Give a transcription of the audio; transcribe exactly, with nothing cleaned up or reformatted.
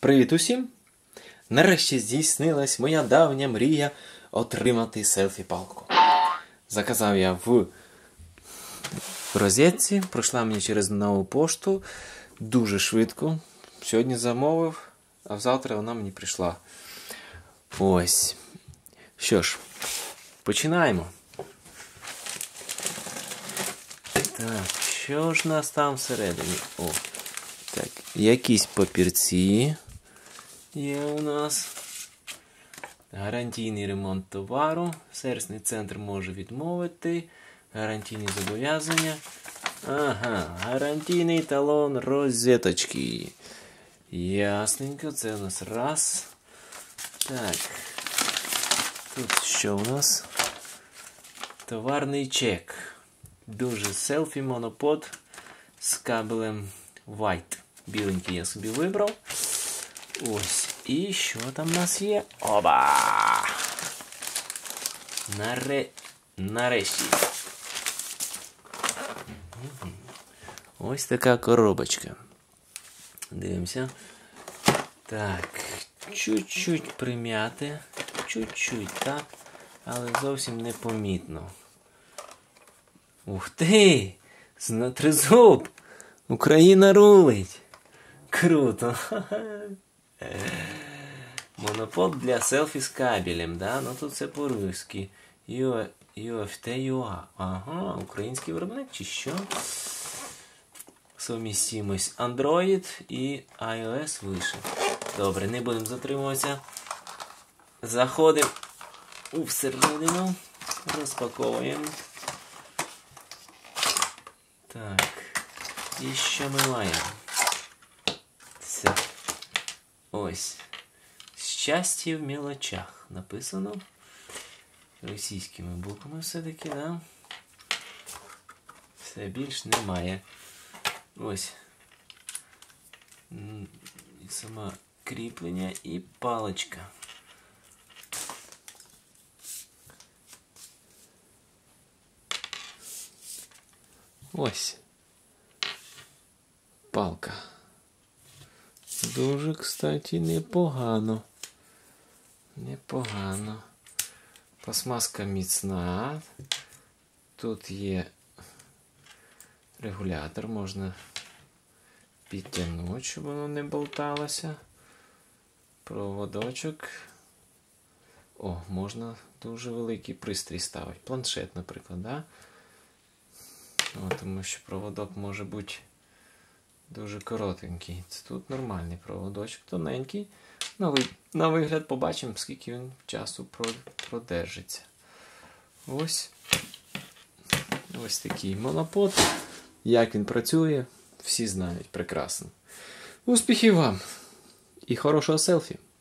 Привіт усім! Нарешті здійснилась моя давня мрія отримати селфі-палку. Заказав я в розетці, пройшла мені через нову пошту, дуже швидко. Сьогодні замовив, а завтра вона мені прийшла. Ось. Що ж, починаємо. Так, що ж у нас там всередині? О, так, якісь папірці є у нас. Гарантійний ремонт товару. Сервісний центр може відмовити. Гарантійні зобов'язання. Ага, гарантійний талон розеточки. Ясненько, це у нас раз. Так. Тут що у нас? Товарний чек. Дуже селфі монопод з кабелем White. Біленький я собі вибрав. Ось. І що там у нас є? Оба! Наре... Нарешті. Ось така коробочка. Дивимося. Так. Чуть-чуть прим'яти. Чуть-чуть, так. Але зовсім непомітно. Ух ти! Тризуб! Україна рулить! Круто! Монопод для селфі з кабелем, да? Ну тут це по-руськи. ю еф те ю а. Ага, український виробник чи що? Совмістимость Android і iOS вище. Добре, не будемо затримуватися. Заходимо у всередину. Розпаковуємо. Так. І що ми маємо? Все. Ось. Щастя в мелочах. Написано. Російськими буквами все-таки, да? Все, більш немає. Ось. І сама кріплення і паличка. Ось. Палка. Дуже, кстати, непогано. Непогано. Пластмаска міцна. Тут є регулятор, можна підтягнути, щоб воно не болталося. Проводочок. О, можна дуже великий пристрій ставити. Планшет, наприклад, да? О, тому що проводок може бути дуже коротенький. Це тут нормальний проводочок, тоненький. На, на вигляд побачимо, скільки він часу продержиться. Ось. Ось такий монопод. Як він працює, всі знають прекрасно. Успіхів вам! І хорошого селфі!